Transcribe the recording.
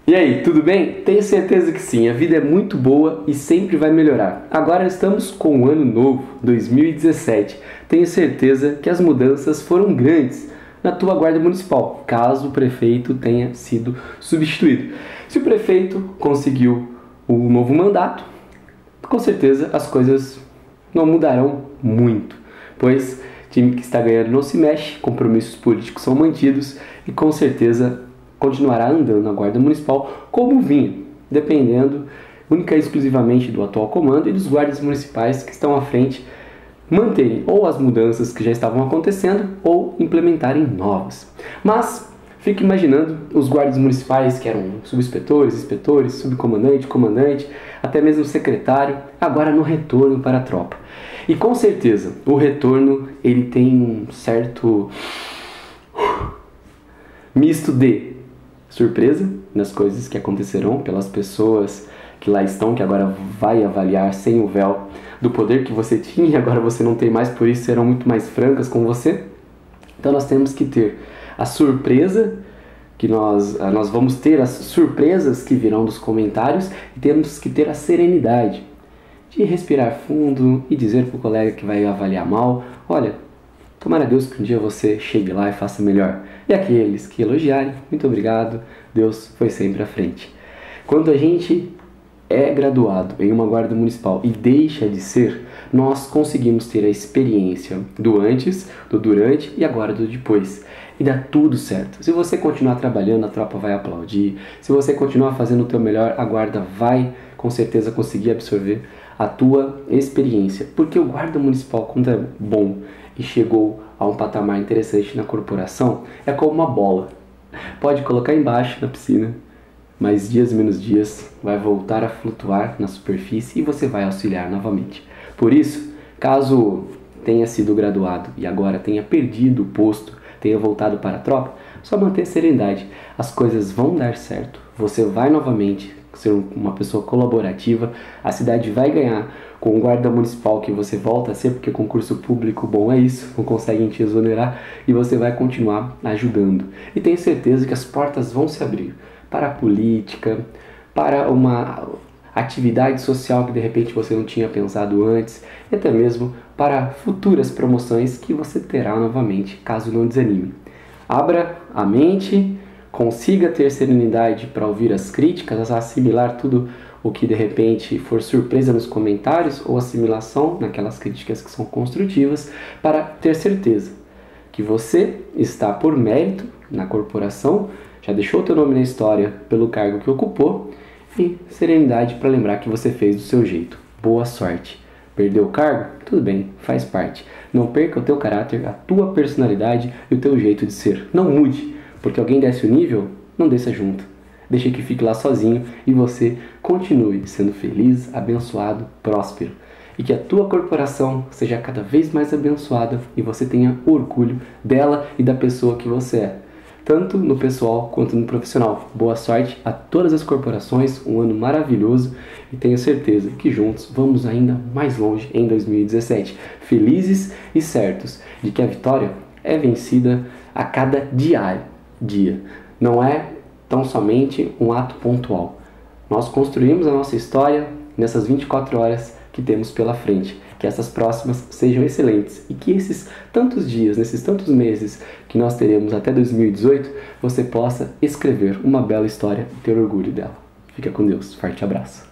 E aí, tudo bem? Tenho certeza que sim, a vida é muito boa e sempre vai melhorar. Agora estamos com um ano novo, 2017. Tenho certeza que as mudanças foram grandes na tua guarda municipal, caso o prefeito tenha sido substituído. Se o prefeito conseguiu o novo mandato, com certeza as coisas não mudarão muito, pois time que está ganhando não se mexe, compromissos políticos são mantidos e com certeza continuará andando na guarda municipal como vinha, dependendo única e exclusivamente do atual comando e dos guardas municipais que estão à frente manterem ou as mudanças que já estavam acontecendo ou implementarem novas. Mas fique imaginando os guardas municipais que eram subinspetores, inspetores, subcomandante, comandante, até mesmo secretário, agora no retorno para a tropa. E com certeza o retorno ele tem um certo misto de surpresa nas coisas que acontecerão pelas pessoas que lá estão, que agora vai avaliar sem o véu do poder que você tinha e agora você não tem mais, por isso serão muito mais francas com você. Então nós temos que ter a surpresa, que nós vamos ter as surpresas que virão dos comentários e temos que ter a serenidade de respirar fundo e dizer para o colega que vai avaliar mal, olha, tomara Deus que um dia você chegue lá e faça melhor. E aqueles que elogiarem, muito obrigado, Deus foi sempre à frente. Quando a gente é graduado em uma guarda municipal e deixa de ser, nós conseguimos ter a experiência do antes, do durante e agora do depois. E dá tudo certo. Se você continuar trabalhando, a tropa vai aplaudir. Se você continuar fazendo o teu melhor, a guarda vai com certeza conseguir absorver a tua experiência. Porque o guarda municipal, quando é bom e chegou a um patamar interessante na corporação, é como uma bola. Pode colocar embaixo na piscina, mas dias menos dias vai voltar a flutuar na superfície e você vai auxiliar novamente. Por isso, caso tenha sido graduado e agora tenha perdido o posto, tenha voltado para a tropa, só manter a serenidade. As coisas vão dar certo, você vai novamente ser uma pessoa colaborativa, a cidade vai ganhar com o guarda municipal que você volta a ser, porque concurso público bom é isso, não conseguem te exonerar e você vai continuar ajudando. E tenho certeza que as portas vão se abrir para a política, para uma atividade social que de repente você não tinha pensado antes, e até mesmo para futuras promoções que você terá novamente, caso não desanime. Abra a mente, consiga ter serenidade para ouvir as críticas, assimilar tudo o que de repente for surpresa nos comentários ou assimilação naquelas críticas que são construtivas, para ter certeza que você está por mérito na corporação, já deixou o teu nome na história pelo cargo que ocupou e serenidade para lembrar que você fez do seu jeito. Boa sorte. Perdeu o cargo? Tudo bem, faz parte. Não perca o teu caráter, a tua personalidade e o teu jeito de ser. Não mude, porque alguém desce o nível, não desça junto. Deixe que fique lá sozinho e você continue sendo feliz, abençoado, próspero. E que a tua corporação seja cada vez mais abençoada e você tenha orgulho dela e da pessoa que você é, tanto no pessoal quanto no profissional. Boa sorte a todas as corporações, um ano maravilhoso e tenho certeza que juntos vamos ainda mais longe em 2017. Felizes e certos de que a vitória é vencida a cada dia. Não é tão somente um ato pontual. Nós construímos a nossa história nessas 24 horas que temos pela frente. Que essas próximas sejam excelentes e que esses tantos dias, nesses tantos meses que nós teremos até 2018, você possa escrever uma bela história e ter orgulho dela. Fica com Deus. Forte abraço.